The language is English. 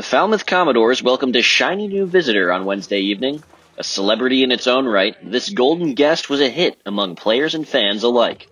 Falmouth Commodores welcomed a shiny new visitor on Wednesday evening. A celebrity in its own right, this golden guest was a hit among players and fans alike.